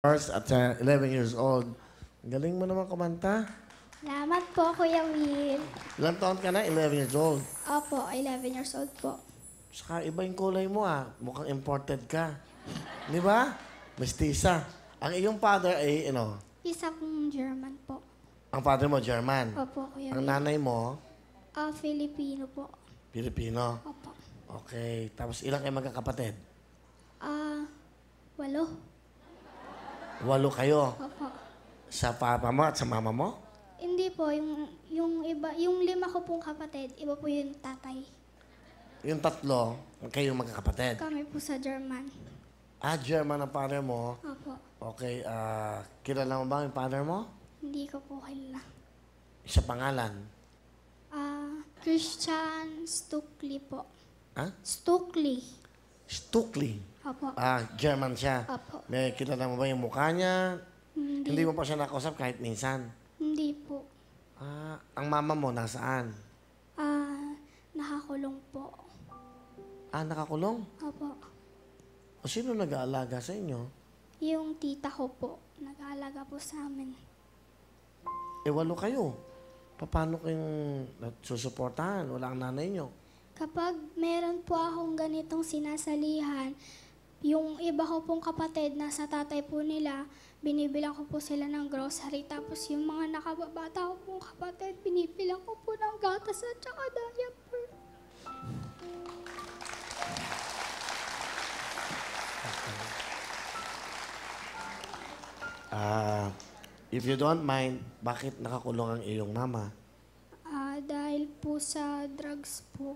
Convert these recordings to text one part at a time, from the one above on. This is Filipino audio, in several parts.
At 11 years old. Galing mo naman kumanta. Salamat po, Kuya Will. Ilang taon ka na? 11 years old. Opo, 11 years old po. Saka iba yung kulay mo Mukhang imported ka. Di ba? Mestiza. Ang iyong father ay, Isa kong German po. ang father mo, German. Opo, Kuya Ang Will. nanay mo, Filipino po. Pilipino. Opo. Okay. Tapos ilang kayo magkakapatid? 8. 8 kayo. Opo. Sa papa mo at sa mama mo? Hindi po, yung iba, yung 5 ko pong kapatid, iba po yung tatay. Yung 3, kayo magkakapatid. Kami po sa German. German ang father mo. Opo. Okay. Kilala mo ba yung father mo? Hindi ko po kilala. Sa pangalan? Christian Stukli po. Stukli. Stukli. Opo. German siya. Opo. May kilala mo ba yung mukha niya? Hindi. Hindi mo pa siya nakausap kahit minsan. Hindi po. Ang mama mo nasaan? Nakakulong po. Nakakulong? Opo. O sino nag-aalaga sa inyo? Yung tita ko po, nag-aalaga po sa amin. 8 kayo. Paano kayong susuportahan? Wala ang nanay niyo. Kapag meron po akong ganitong sinasalihan, yung iba ko pong kapatid, nasa tatay po nila, binibilang ko po sila ng grocery. Tapos yung mga nakababata ko pong kapatid, binibilang ko po ng gatas at saka diaper. If you don't mind, bakit nakakulong ang iyong mama? Dahil po sa drugs po.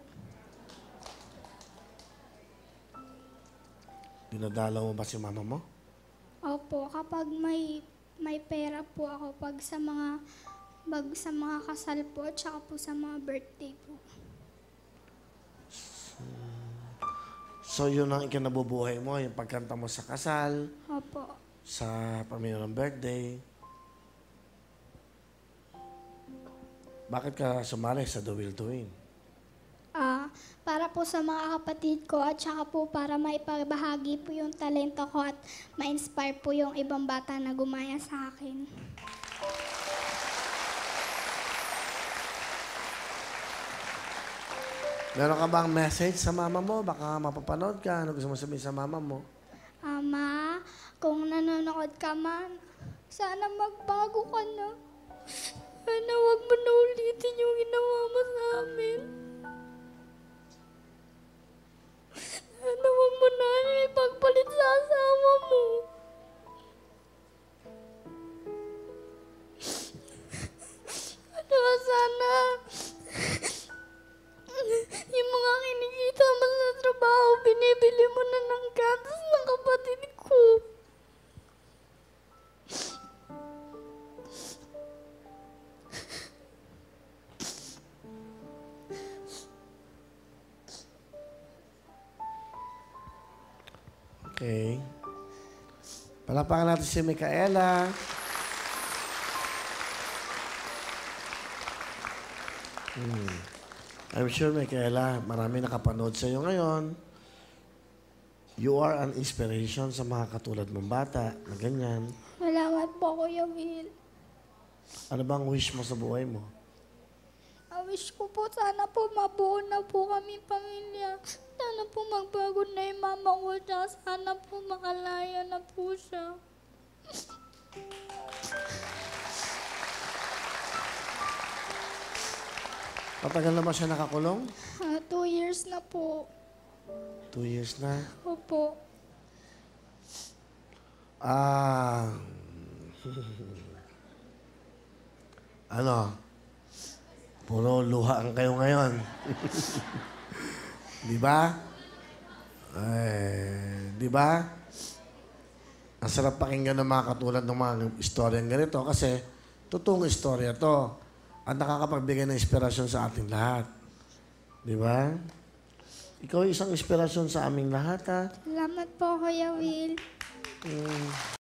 Dinadalaw mo ba si mama mo? Opo, kapag may pera po ako pag sa mga kasal po at saka po sa mga birthday po. So yun ang ikinabubuhay mo, yung pagkanta mo sa kasal, Opo. sa pamilya ng birthday. Bakit ka sumali sa The Will to Win? Para po sa mga kapatid ko at saka po para maipabahagi po yung talento ko at ma-inspire po yung ibang bata na gumaya sa akin. Meron ka bang message sa mama mo? Baka mapapanood ka. Ano gusto mo sabihin sa mama mo? Ma, kung nanonood ka man, sana magbago ka na. Sana huwag mo na ulitin yung ginawa mo sa amin. Sana huwag mo na ipagpalit sa asawa mo. Sana yung mga kinikita mo sa trabaho, binibili mo na ng gatas ng kapatid ko. Okay. Palapakan natin si Micaela. I'm sure, Micaela, marami nakapanood sa iyo ngayon. You are an inspiration sa mga katulad mong bata na ganyan. Salamat po, Kuya Will. Ano bang wish mo sa buhay mo? Wish ko po, sana po mabuo na po kami pamilya. Sana po magbago na yung mama ko siya. Sana po makalaya na po siya. Matagal na ba siya nakakulong? 2 years na po. 2 years na. Opo. Puro luha ang kayo ngayon. Di ba? Di ba? Ang sarap pakinggan ng mga katulad ng mga istoryang ganito kasi totoong istorya to at nakakapagbigay ng inspirasyon sa ating lahat. Di ba? Ikaw ay isang inspirasyon sa aming lahat, ha? Salamat po, Kuya Will.